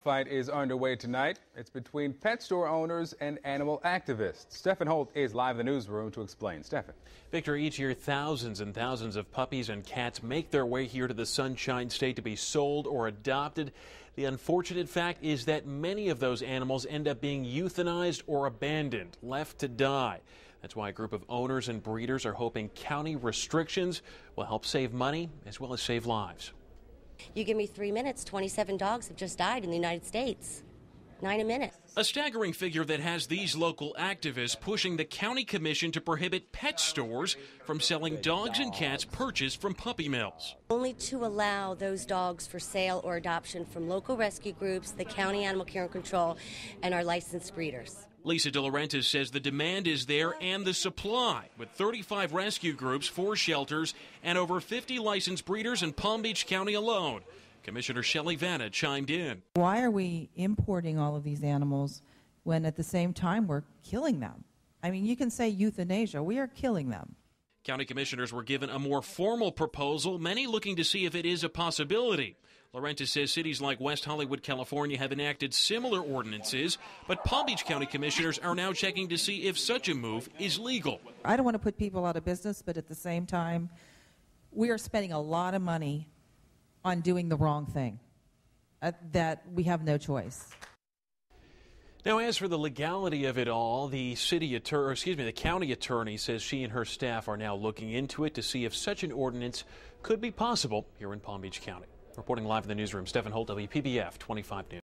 Fight is underway tonight. It's between pet store owners and animal activists. Stephen Holt is live in the newsroom to explain. Stephen. Victor, each year thousands and thousands of puppies and cats make their way here to the Sunshine State to be sold or adopted. The unfortunate fact is that many of those animals end up being euthanized or abandoned, left to die. That's why a group of owners and breeders are hoping county restrictions will help save money as well as save lives. You give me 3 minutes, 27 dogs have just died in the United States. 9 a minute. A staggering figure that has these local activists pushing the county commission to prohibit pet stores from selling dogs and cats purchased from puppy mills. Only to allow those dogs for sale or adoption from local rescue groups, the county animal care and control, and our licensed breeders. Lisa De Laurentiis says the demand is there and the supply, with 35 rescue groups, 4 shelters, and over 50 licensed breeders in Palm Beach County alone. Commissioner Shelley Vanna chimed in. Why are we importing all of these animals when at the same time we're killing them? I mean, you can say euthanasia. We are killing them. County commissioners were given a more formal proposal, many looking to see if it is a possibility. Laurentiis says cities like West Hollywood, California have enacted similar ordinances, but Palm Beach County commissioners are now checking to see if such a move is legal. I don't want to put people out of business, but at the same time, we are spending a lot of money on doing the wrong thing, that we have no choice. Now, as for the legality of it all, the county attorney says she and her staff are now looking into it to see if such an ordinance could be possible here in Palm Beach County. Reporting live in the newsroom, Stephen Holt, WPBF 25 News.